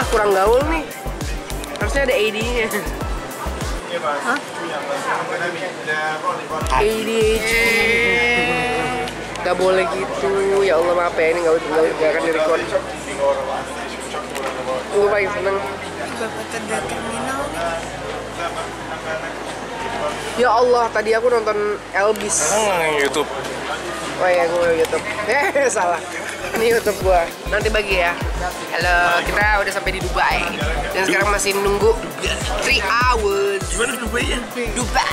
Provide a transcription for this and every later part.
kurang gaul nih. Harusnya ada AD-nya. Hah? ADHD. Gak boleh gitu. Ya Allah maaf ya, ini gak akan direcord. Gue paling seneng. Bapak kerja terminal nih. Ya Allah, tadi aku nonton Elvis. YouTube. Oh iya, gue YouTube. Salah. Ini YouTube gua. Nanti bagi ya. Halo, kita udah sampai di Dubai. Dan sekarang masih nunggu 3 hours. Gimana Dubai ya? Dubai.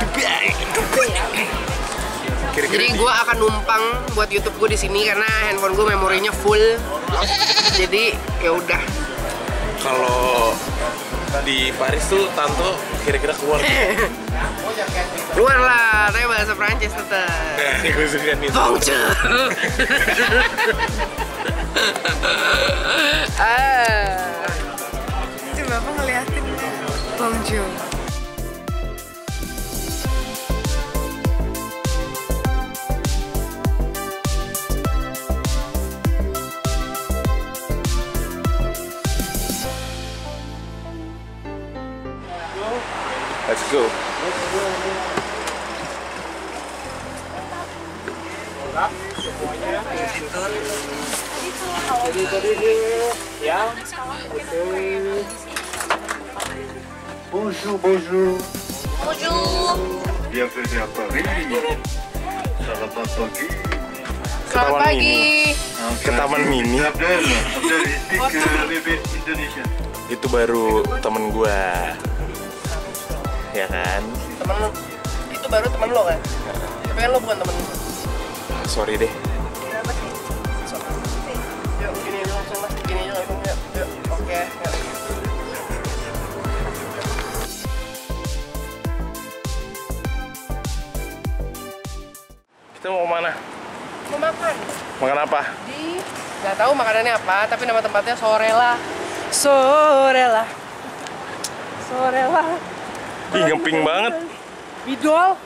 Jadi gua akan numpang buat YouTube gua di sini karena handphone gua memorinya full. Jadi ya udah. Kalau di Paris tuh Tanto kira-kira keluar. Keluar lah, tapi bahasa Prancis tetap. Nah, gue suka nih. Bonjour. Itu Bapak ngeliatin Bonjour. Let's go. Bonjour, bonjour. Bonjour. Bienvenue à Paris. Selamat pagi. Selamat pagi. Ke Taman Mini. Abdel, ici ke bebek Indonesia. Itu baru temen gua. Ya kan? Temen lu. Itu baru temen lo kan? Tapi kan lo bukan temen lu. Sorry deh. Yuk, gini aja langsung lah. Gini aja langsung. Yuk. Oke. Yuk. Kita mau kemana? Mau makan. Makan apa? Nggak tahu makanannya apa, tapi nama tempatnya Sorella. Sorella. Sorella. Ih, ngeping banget. Bidol.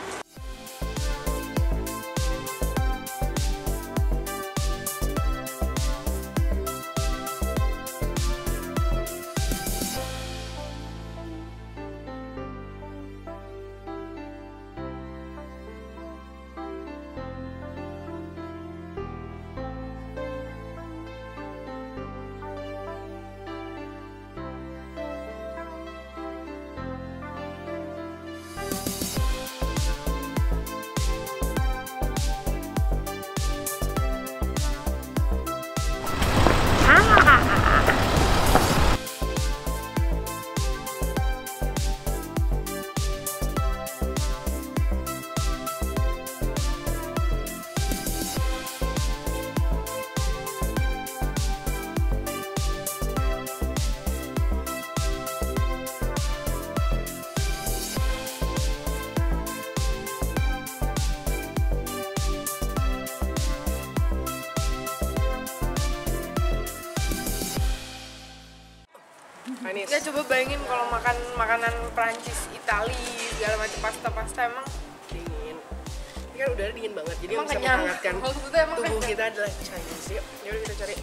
Manis. Ya coba bayangin kalau makan makanan Prancis, Itali, segala macam pasta emang Dingin. Ini kan udara dingin banget, jadi Emang bisa kenyang. menghangatkan Kalau sebetulnya emang tubuh kenyang. kita adalah Chinese. Yuk kita cari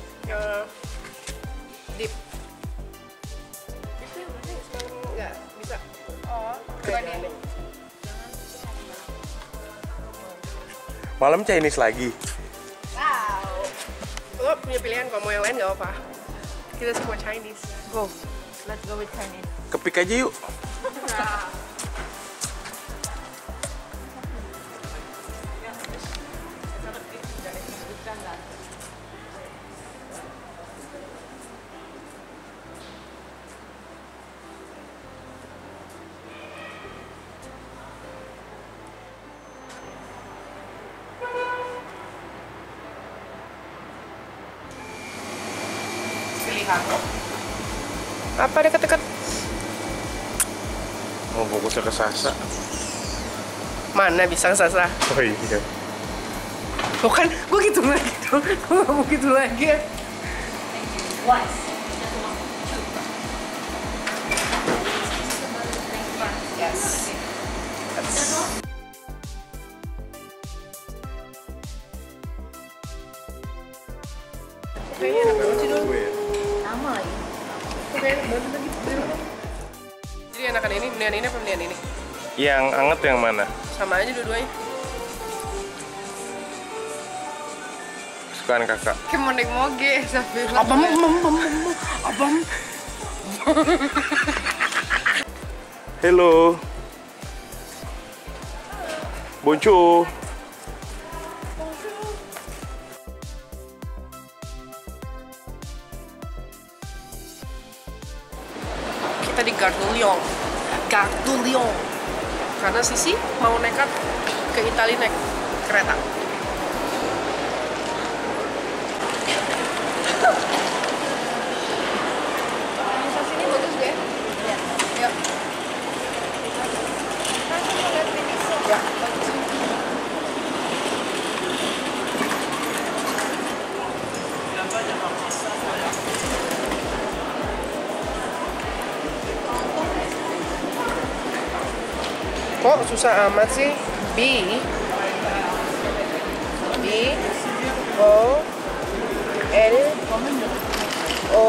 dip. Itu yang mana ya? Semalam nggak bisa. oh Coba coba nih. Malam Chinese lagi. Lo punya pilihan, kalau mau yang lain nggak apa-apa. Kita semua Chinese. Go. Let's go with Chinese. Kepik aja yuk. Pilihan lo. Apa deket-deket? Mau fokusnya ke Sasa. Mana bisa Sasa? Oh iya. Bukan, gue gitu lagi dong. Gue gak mau gitu lagi ya. Yes. Kayaknya enak banget sih dong. Sama lagi. Jadi enakan ini, mendingan ini apa mendingan ini? Yang anget yang mana? Sama aja dua-duanya. Kesukaan kakak. Kayak mau naik moge sambil Abang. Halo. Bonjour. Kita di Gare de Lyon. Gare de Lyon. Karena Sisi mau nekat ke Italia naik kereta. sini bagus deh. Ya. Yuk. Langsung lihat Venice. Ya. Kok susah amat sih? B O L O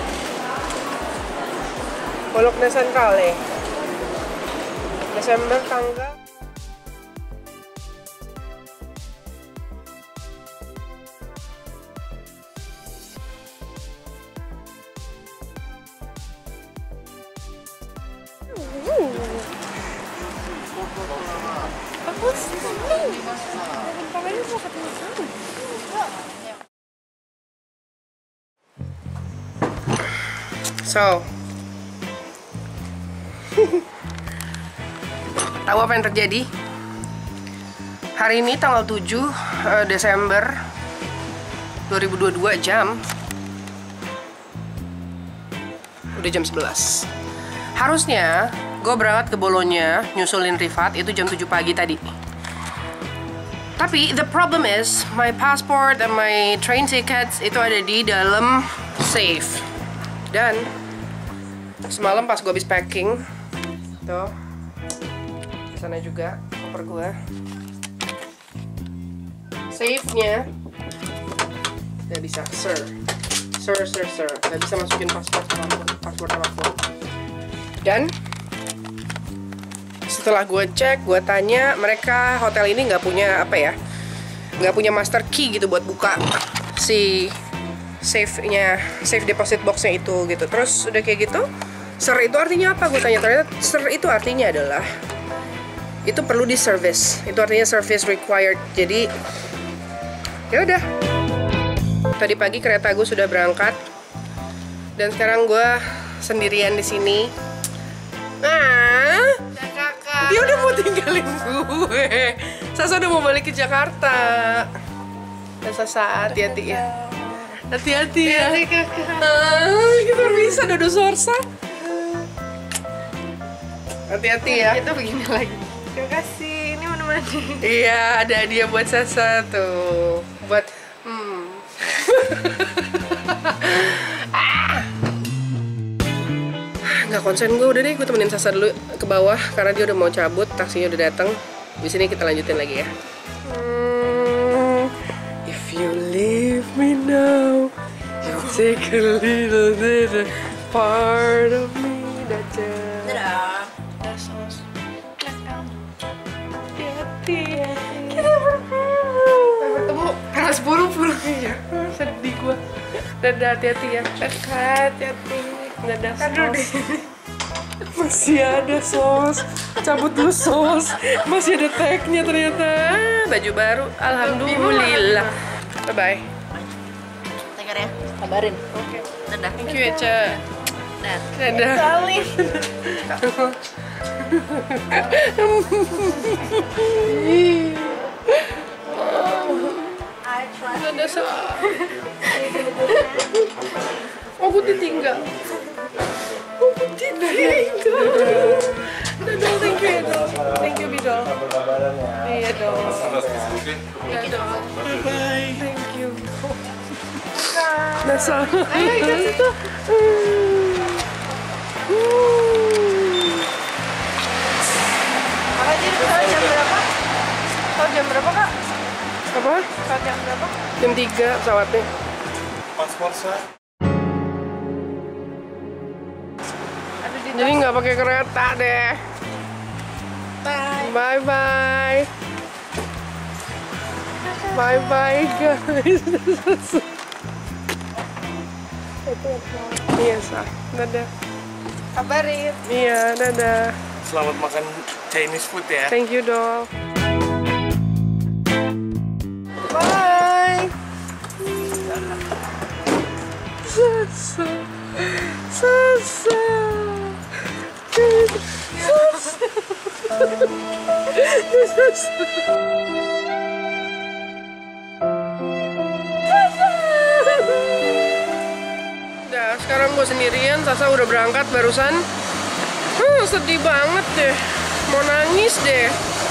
Bologna Centrale. Desember tanggal So, tahu apa yang terjadi? Hari ini tanggal 7 Desember 2022 jam udah jam 11. Harusnya gue berangkat ke Bologna nyusulin Rifat itu jam 7 pagi tadi. Tapi the problem is my passport and my train tickets itu ada di dalam safe. Dan semalam pas gue habis packing tuh di sana juga koper gue, safe-nya nggak bisa, sir, nggak bisa masukin paspor apapun. Dan setelah gue cek, gue tanya mereka, hotel ini nggak punya nggak punya master key gitu buat buka si safe deposit boxnya itu gitu. Terus udah kayak gitu, sir itu artinya apa? Gue tanya, ternyata sir itu artinya adalah itu perlu di service. Itu artinya service required. Jadi ya udah. Tadi pagi kereta gue sudah berangkat dan sekarang gue sendirian di sini. Kakak. Dia udah mau tinggalin gue. Sasa udah mau balik ke Jakarta. Dan Sasa hati-hati ya. Hati-hati ya. Kita bisa Dodo Sorsa. Hati-hati ya. Itu begini lagi. Terima kasih. Ini menemani. Iya, ada hadiah buat Sasa tuh. Buat nggak konsen gue, udah deh gue temenin Sasa dulu ke bawah karena dia udah mau cabut, taksinya udah datang. Di sini kita lanjutin lagi ya. If you leave me now, you take a little part of me that just. Dadah. Hati-hati. Kita bertemu kelas pulang ya. Sedih gue. Dadah, hati-hati ya. Hati-hati. Dadah, sos. Masih ada sos. Cabut dulu sos. Masih ada tagnya ternyata. Baju baru. Alhamdulillah. Bye-bye. Take care ya. Kabarin. Oke. Dadah. Thank you ya, Ca. Dadah. Kali. Dadah, sos. Oh, gue ditinggal. Dadah, thank you ya, Dol. Thank you, Bidol. Iya, Dol. Dadah. Bye-bye. Thank you. Nasa. Ayo ikut situ. Kakak jadi pesawat jam berapa? Pesawat jam berapa, Kak? Apa? Pesawat jam berapa? Jam 3 pesawatnya. Paspor saya. Jadi nggak pakai kereta deh. Bye bye. Bye bye guys. Iya sah. Dadah. Kabarin. Iya dadah. Selamat makan Chinese food ya. Thank you doll. Bye. Sasa. Sasa. Udah, sekarang gue sendirian. Sasa udah berangkat barusan. Sedih banget deh. Mau nangis deh.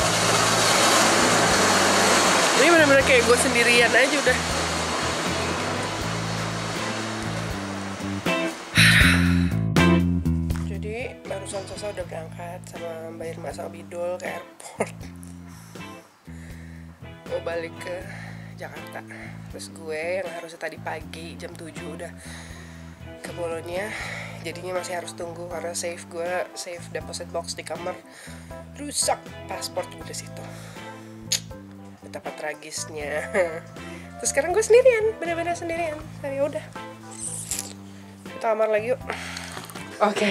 Ini bener-bener kayak gue sendirian aja udah. Jadi barusan Sasa udah berangkat sama Mbak Irma sama Bidul ke airport. Mau balik ke Jakarta. Terus gue yang harusnya tadi pagi jam 7 udah ke Bolonya. Jadinya masih harus tunggu karena safe deposit box di kamar rusak, pasport gue di situ. Betapa tragisnya. Terus sekarang gue sendirian, bener-bener sendirian. Ya udah, kita kamar lagi yuk. Oke.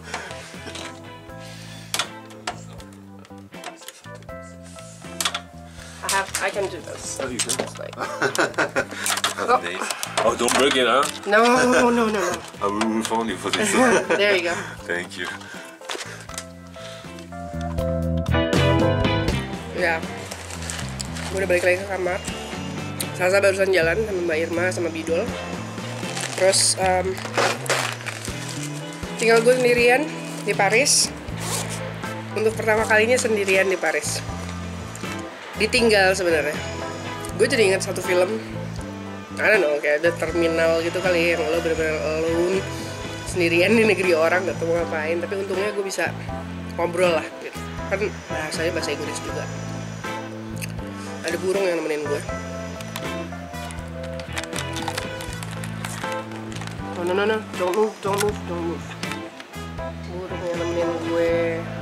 I can do this. Oh, you can? Like, Oh, Dave. Oh, don't break it, huh? no. I will refund you for this. There you go. Thank you. Ya, gue udah balik lagi ke kamar. Sasa barusan jalan sama Mbak Irma sama Bidul. Terus tinggal gue sendirian di Paris. Untuk pertama kalinya sendirian di Paris. Ditinggal sebenarnya. Gue jadi ingat satu film, I don't know, kayak ada terminal gitu kali yang lo bener-bener alone sendirian di negeri orang, gak tau mau ngapain. Tapi untungnya gue bisa ngobrol lah gitu. Kan bahasanya bahasa Inggris juga. Ada burung yang nemenin gue. No, don't move. Burung yang nemenin gue.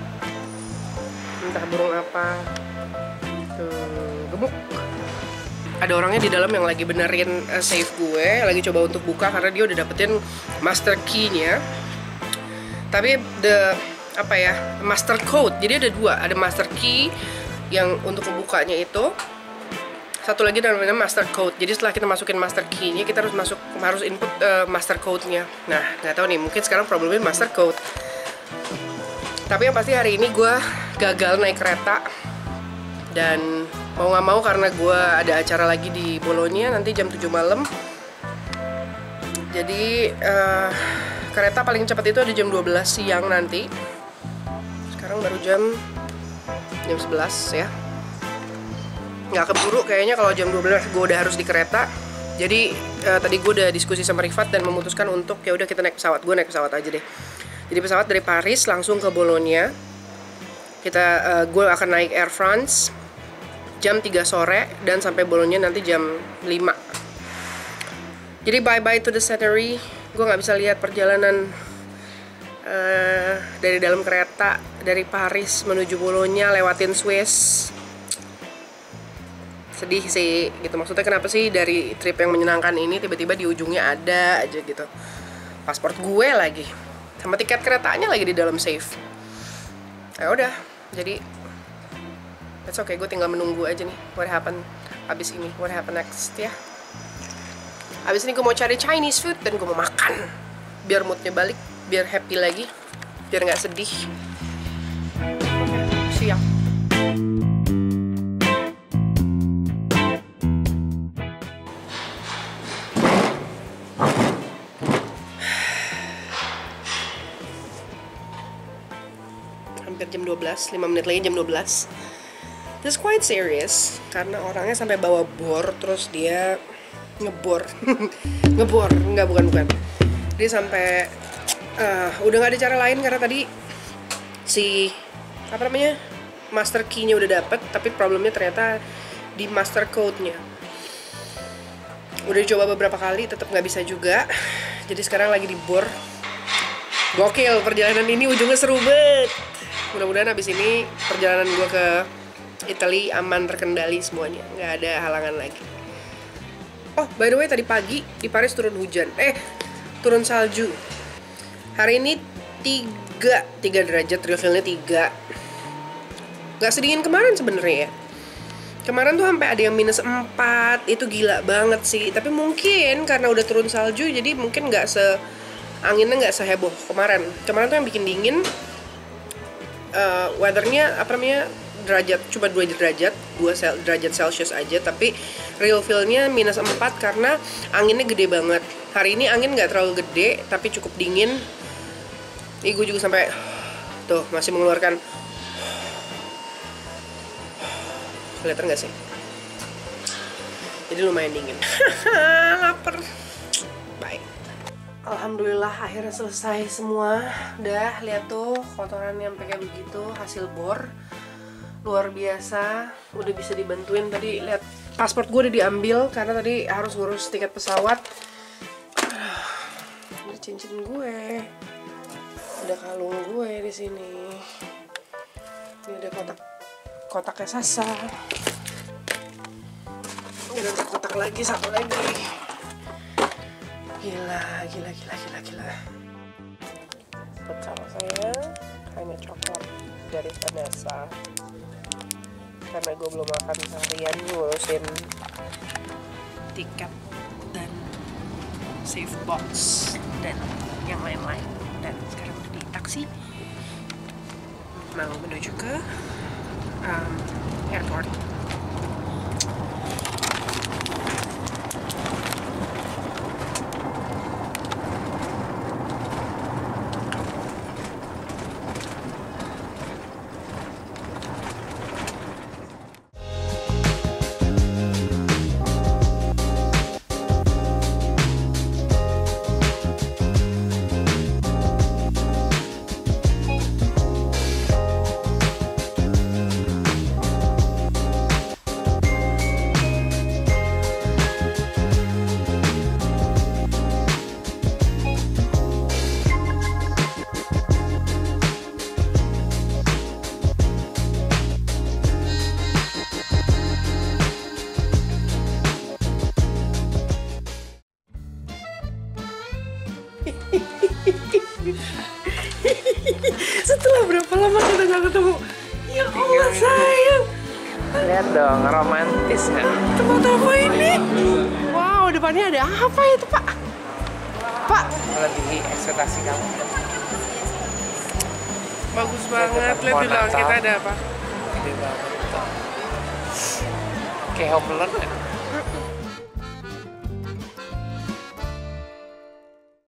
Entah burung apa. Gemuk. Ada orangnya di dalam yang lagi benerin safe gue, lagi coba untuk buka karena dia udah dapetin master key-nya. Tapi master code. Jadi ada dua, ada master key yang untuk membukanya itu. Satu lagi namanya master code. Jadi setelah kita masukin master key-nya, kita harus input master code-nya. Nah, nggak tahu nih, mungkin sekarang problemnya master code. Tapi yang pasti hari ini gue gagal naik kereta. Dan mau nggak mau karena gue ada acara lagi di Bolonya nanti jam 7 malam. Jadi kereta paling cepat itu ada jam 12 siang nanti. Sekarang baru jam 11 ya. Nggak keburu kayaknya kalau jam 12 gue udah harus di kereta. Jadi tadi gue udah diskusi sama Rifat dan memutuskan untuk ya udah kita naik pesawat. Gue naik pesawat aja deh. Jadi pesawat dari Paris langsung ke Bolonya. Gue akan naik Air France jam 3 sore dan sampai Bolonya nanti jam 5. Jadi bye-bye to the scenery. Gue nggak bisa lihat perjalanan dari dalam kereta dari Paris menuju Bolonya lewatin Swiss. Sedih sih gitu. Maksudnya kenapa sih dari trip yang menyenangkan ini tiba-tiba di ujungnya ada aja gitu pasport gue lagi sama tiket keretanya lagi di dalam safe. Ya udah, jadi it's okay, gue tinggal menunggu aja nih what happen abis ini, what happen next ya. Abis ini gue mau cari Chinese food dan gue mau makan biar moodnya balik, biar happy lagi, biar nggak sedih. Siap. Hampir jam 12, 5 menit lagi jam 12. This quite serious karena orangnya sampai bawa bor, terus dia ngebor. bukan. Dia sampai udah nggak ada cara lain karena tadi si master key-nya udah dapet, tapi problemnya ternyata di master code-nya. Udah dicoba beberapa kali, tetap nggak bisa juga. Jadi sekarang lagi dibor Gokil, perjalanan ini ujungnya seru banget. Mudah-mudahan abis ini perjalanan gue ke Italy aman, terkendali semuanya, nggak ada halangan lagi. Oh, by the way, tadi pagi di Paris turun hujan. Turun salju. Hari ini 3 derajat, real feel-nya 3. Nggak sedingin kemarin sebenarnya ya. Kemarin tuh sampai ada yang -4, itu gila banget sih. Tapi mungkin karena udah turun salju, jadi mungkin anginnya nggak seheboh kemarin. Kemarin tuh yang bikin dingin, weathernya apa namanya, derajat cuma 2 derajat, 2 derajat Celcius aja. Tapi real feel-nya -4 karena anginnya gede banget. Hari ini angin nggak terlalu gede, tapi cukup dingin. Gue juga sampai tuh masih mengeluarkan. Kelihatan nggak sih? Jadi lumayan dingin. Lapar. Baik. Alhamdulillah akhirnya selesai semua. Udah, lihat tuh kotoran yang kayak begitu, hasil bor. Luar biasa. Udah bisa dibantuin tadi, lihat paspor gue udah diambil karena tadi harus ngurus tiket pesawat. Ada cincin gue. Ada kalung gue di sini. Ini ada kotaknya Sasa. Ini ada kotak lagi, satu lagi. Gila. Buat sama saya hanya coklat dari Vanessa. Karena gue belum makan seharian, ngurusin tiket dan save box dan yang lain-lain. Dan sekarang udah di taksi mau menuju ke airport. Setelah berapa lama kita nggak ketemu? Ya Allah sayang. Lihat dong, romantis kan? Tempat apa ini? Wow, depannya ada apa itu Pak? Pak, Melebihi ekspektasi kamu. bagus banget. Lihat di belakang kita ada apa? Gede banget. Kayak Home Alone kan?